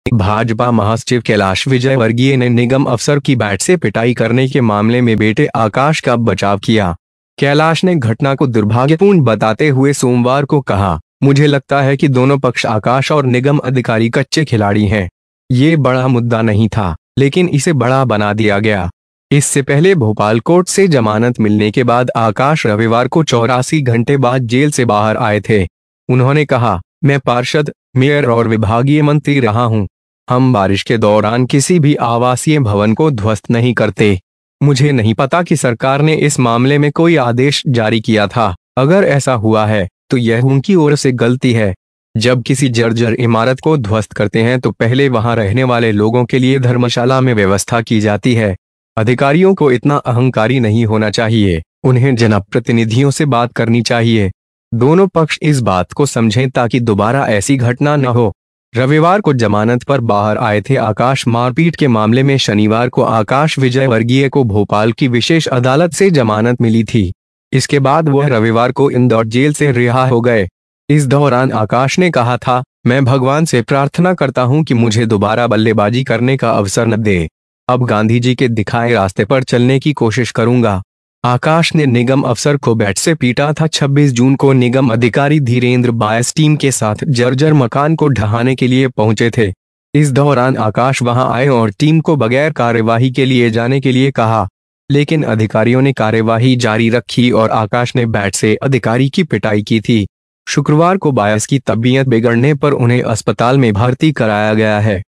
भाजपा महासचिव कैलाश विजयवर्गीय ने निगम अफसर की बैट से पिटाई करने के मामले में बेटे आकाश का बचाव किया। कैलाश ने घटना को दुर्भाग्यपूर्ण बताते हुए सोमवार को कहा, मुझे लगता है कि दोनों पक्ष आकाश और निगम अधिकारी कच्चे खिलाड़ी हैं। ये बड़ा मुद्दा नहीं था, लेकिन इसे बड़ा बना दिया गया। इससे पहले भोपाल कोर्ट से जमानत मिलने के बाद आकाश रविवार को 84 घंटे बाद जेल से बाहर आए थे। उन्होंने कहा, मैं पार्षद, मेयर और विभागीय मंत्री रहा हूं। हम बारिश के दौरान किसी भी आवासीय भवन को ध्वस्त नहीं करते। मुझे नहीं पता कि सरकार ने इस मामले में कोई आदेश जारी किया था। अगर ऐसा हुआ है तो यह उनकी ओर से गलती है। जब किसी जर्जर इमारत को ध्वस्त करते हैं तो पहले वहां रहने वाले लोगों के लिए धर्मशाला में व्यवस्था की जाती है। अधिकारियों को इतना अहंकारी नहीं होना चाहिए। उन्हें जनप्रतिनिधियों से बात करनी चाहिए। दोनों पक्ष इस बात को समझें ताकि दोबारा ऐसी घटना न हो। रविवार को जमानत पर बाहर आए थे आकाश। मारपीट के मामले में शनिवार को आकाश विजयवर्गीय को भोपाल की विशेष अदालत से जमानत मिली थी। इसके बाद वह रविवार को इंदौर जेल से रिहा हो गए। इस दौरान आकाश ने कहा था, मैं भगवान से प्रार्थना करता हूं कि मुझे दोबारा बल्लेबाजी करने का अवसर न दे। अब गांधी जी के दिखाए रास्ते पर चलने की कोशिश करूंगा। आकाश ने निगम अफसर को बैट से पीटा था। 26 जून को निगम अधिकारी धीरेन्द्र बायस टीम के साथ जर्जर मकान को ढहाने के लिए पहुंचे थे। इस दौरान आकाश वहां आए और टीम को बगैर कार्यवाही के लिए जाने के लिए कहा, लेकिन अधिकारियों ने कार्यवाही जारी रखी और आकाश ने बैट से अधिकारी की पिटाई की थी। शुक्रवार को बायस की तबीयत बिगड़ने पर उन्हें अस्पताल में भर्ती कराया गया है।